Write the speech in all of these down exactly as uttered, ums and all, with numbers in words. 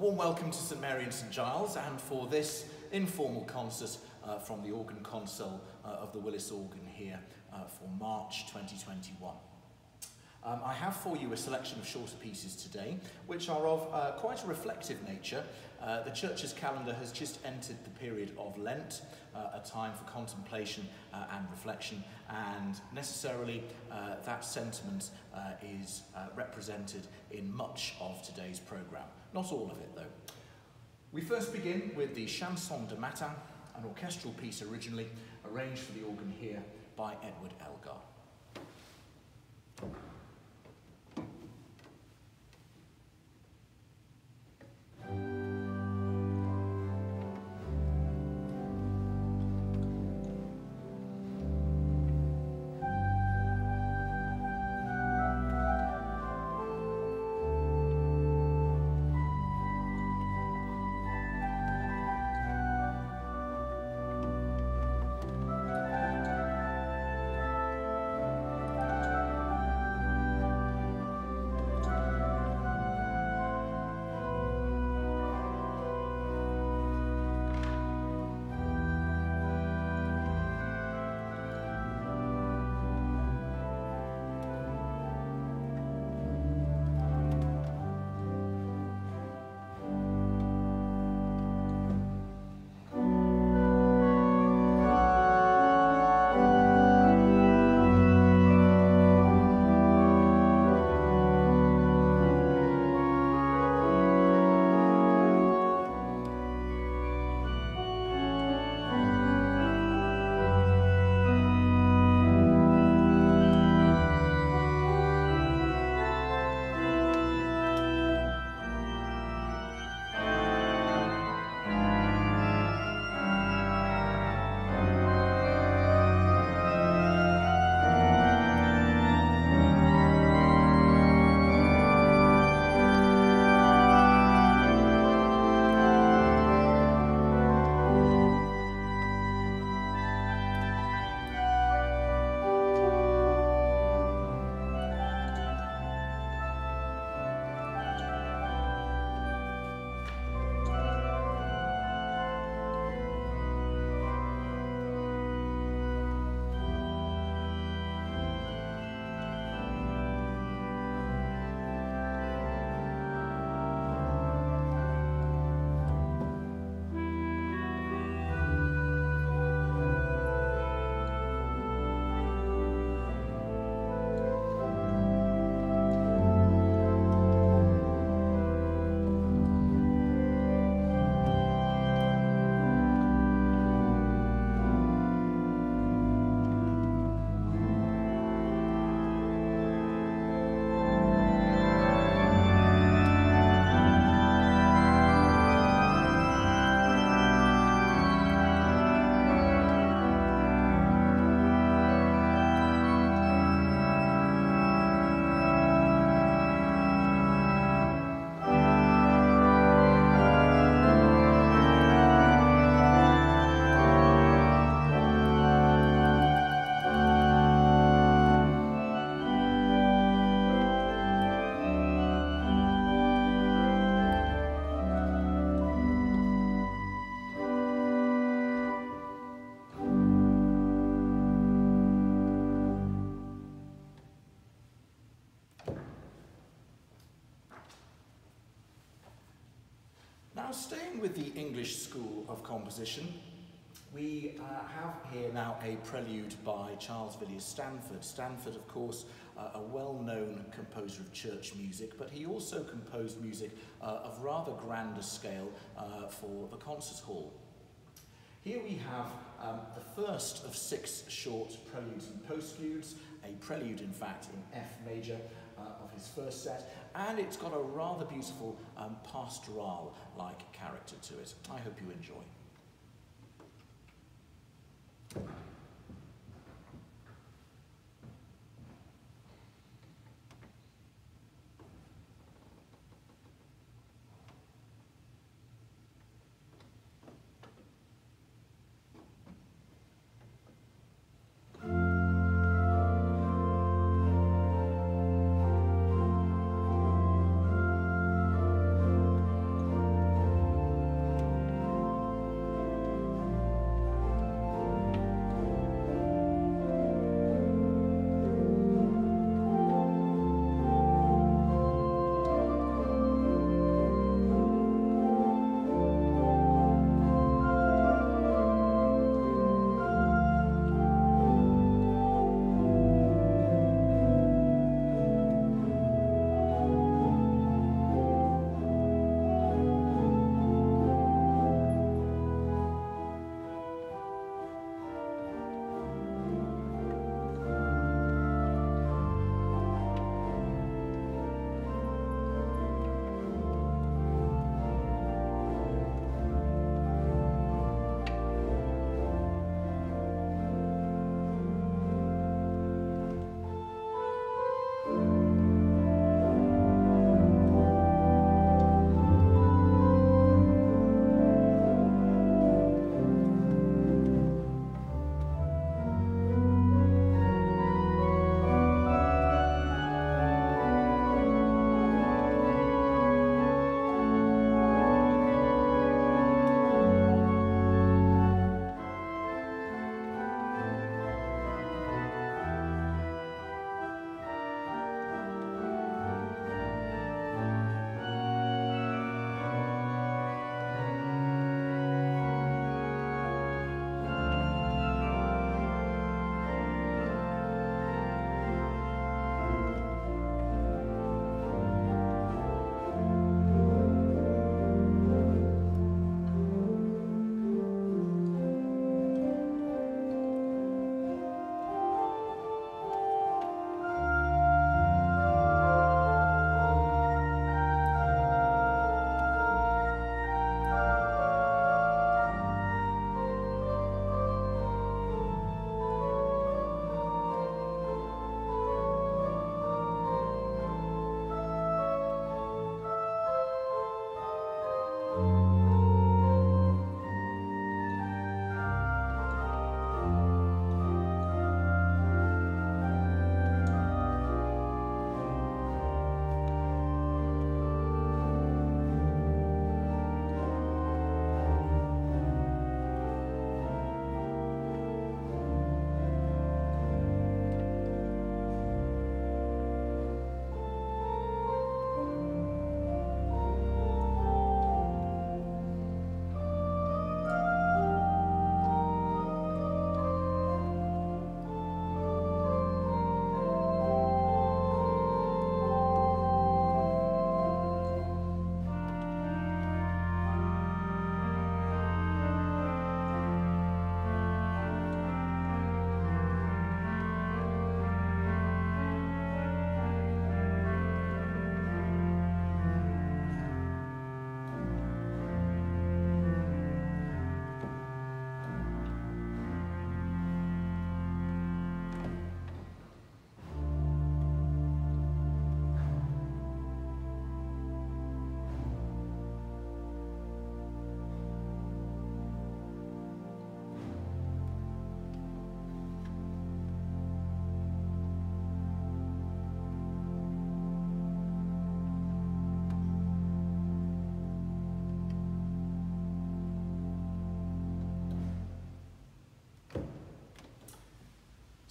warm welcome to St Mary St Giles, and for this informal concert uh, from the organ console uh, of the Willis organ here uh, for March twenty twenty-one. Um, I have for you a selection of shorter pieces today, which are of uh, quite a reflective nature. Uh, the Church's calendar has just entered the period of Lent, uh, a time for contemplation uh, and reflection, and necessarily uh, that sentiment uh, is uh, represented in much of today's programme. Not all of it, though. We first begin with the Chanson de Matin, an orchestral piece originally arranged for the organ here by Edward Elgar. Now, staying with the English school of composition, we uh, have here now a prelude by Charles Villiers Stanford. Stanford, of course, uh, a well-known composer of church music, but he also composed music uh, of rather grander scale uh, for the concert hall. Here we have um, the first of six short preludes and postludes, a prelude, in fact, in F major uh, of his first set, and it's got a rather beautiful um, pastoral-like character to it. I hope you enjoy.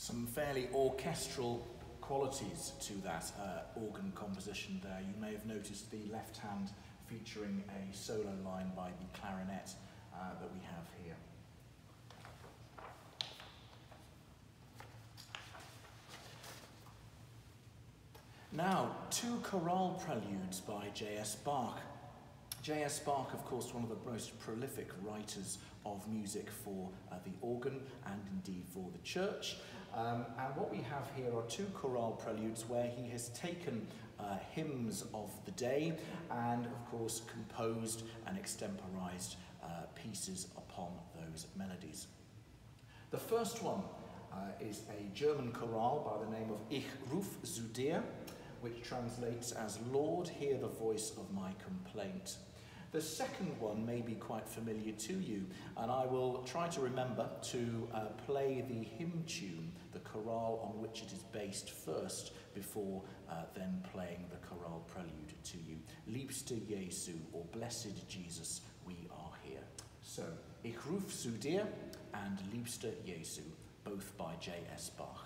Some fairly orchestral qualities to that uh, organ composition there. You may have noticed the left hand featuring a solo line by the clarinet uh, that we have here. Now, two chorale preludes by J S Bach. J S Bach, of course, one of the most prolific writers of music for uh, the organ and indeed for the church. Um, and what we have here are two chorale preludes where he has taken uh, hymns of the day and, of course, composed and extemporized uh, pieces upon those melodies. The first one uh, is a German chorale by the name of Ich ruf zu dir, which translates as Lord, hear the voice of my complaint. The second one may be quite familiar to you, and I will try to remember to uh, play the hymn tune, the chorale on which it is based first, before uh, then playing the chorale prelude to you. Liebster Jesu, or Blessed Jesus, we are here. So, Ich ruf zu dir and Liebster Jesu, both by J S Bach.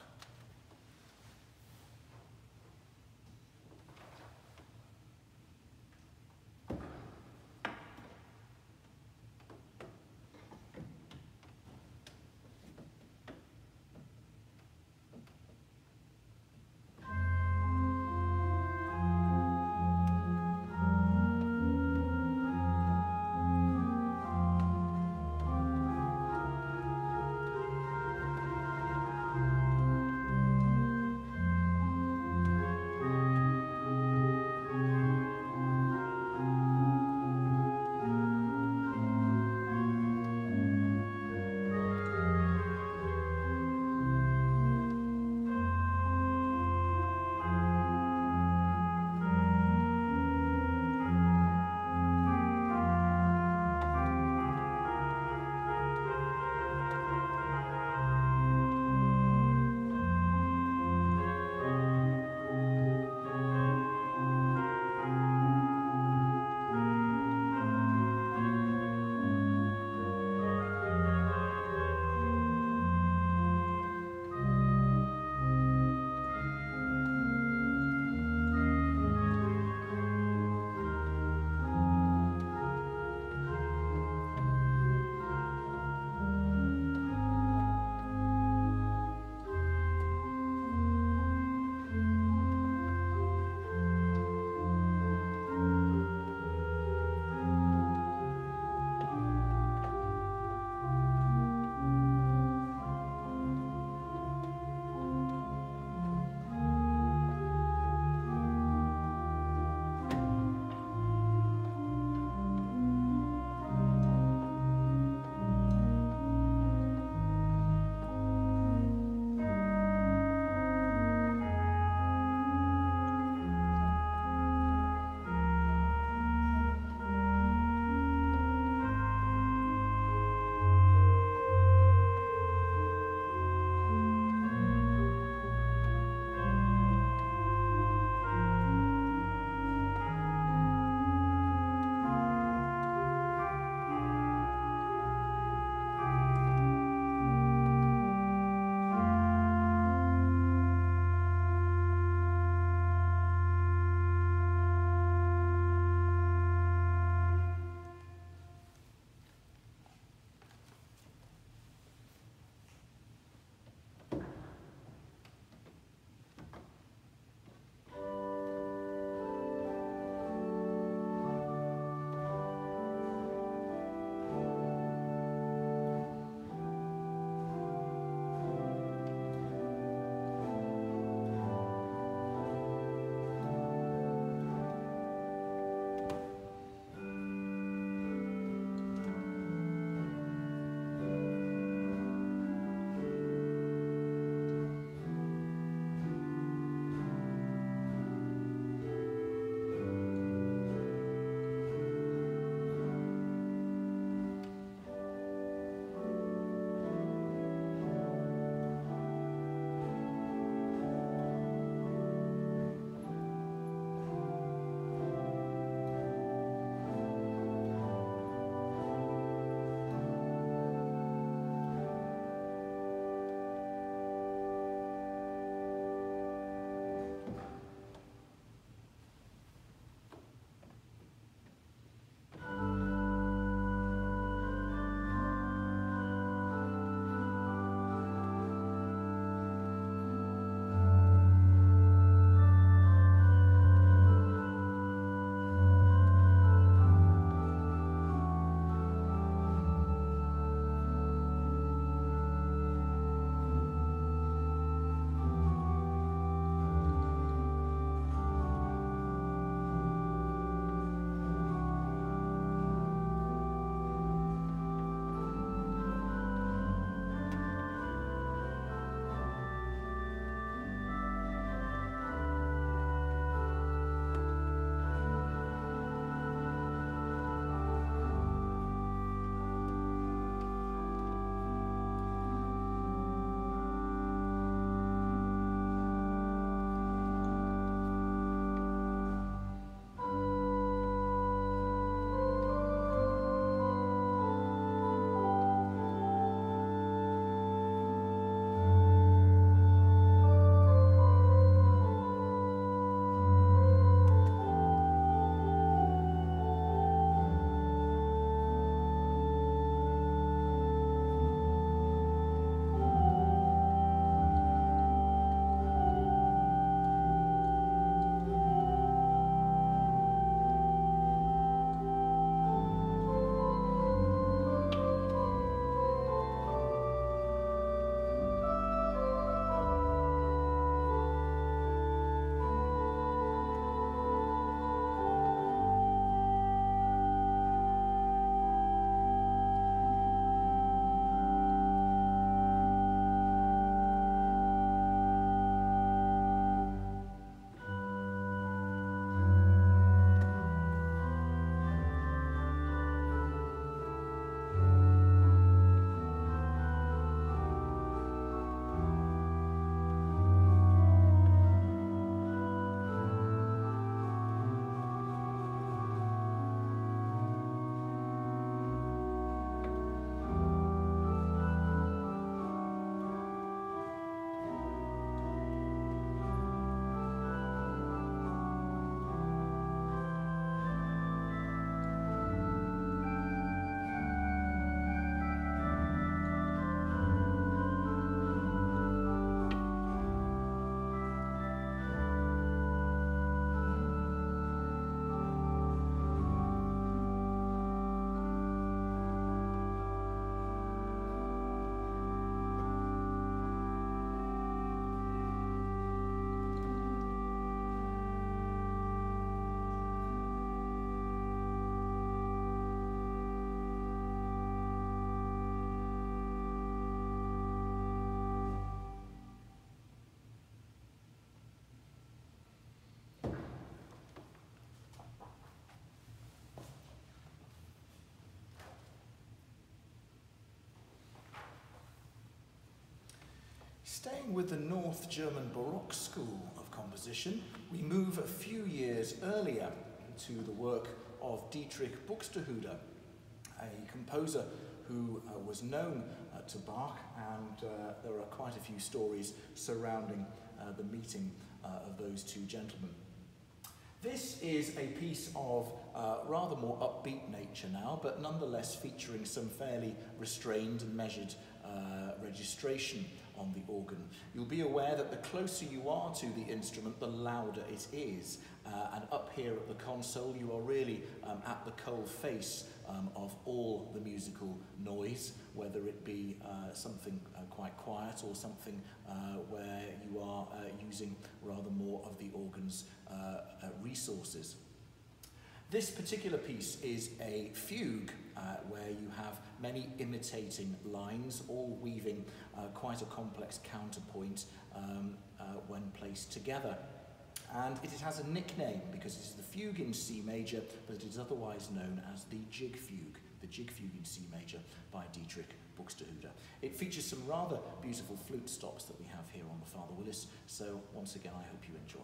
Staying with the North German Baroque school of composition, we move a few years earlier to the work of Dietrich Buxtehude, a composer who uh, was known uh, to Bach, and uh, there are quite a few stories surrounding uh, the meeting uh, of those two gentlemen. This is a piece of uh, rather more upbeat nature now, but nonetheless featuring some fairly restrained and measured uh, registration on the organ. You'll be aware that the closer you are to the instrument, the louder it is. Uh, and up here at the console, you are really um, at the cold face um, of all the musical noise, whether it be uh, something uh, quite quiet or something uh, where you are uh, using rather more of the organ's uh, uh, resources. This particular piece is a fugue, uh, where you have many imitating lines, all weaving uh, quite a complex counterpoint um, uh, when placed together. And it has a nickname because it is the fugue in C major, but it is otherwise known as the Gigue fugue, the Gigue fugue in C major by Dietrich Buxtehude. It features some rather beautiful flute stops that we have here on the Father Willis, so once again I hope you enjoy.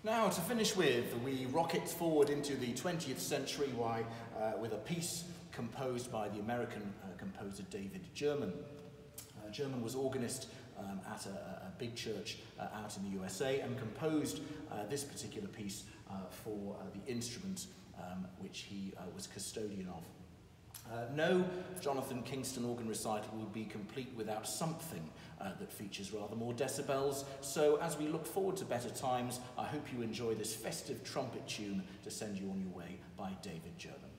Now, to finish with, we rocket forward into the twentieth century why, uh, with a piece composed by the American uh, composer David German. Uh, German was organist um, at a, a big church uh, out in the U S A and composed uh, this particular piece uh, for uh, the instrument um, which he uh, was custodian of. Uh, no Jonathan Kingston organ recital would be complete without something uh, that features rather more decibels, so as we look forward to better times, I hope you enjoy this festive trumpet tune to send you on your way by David German.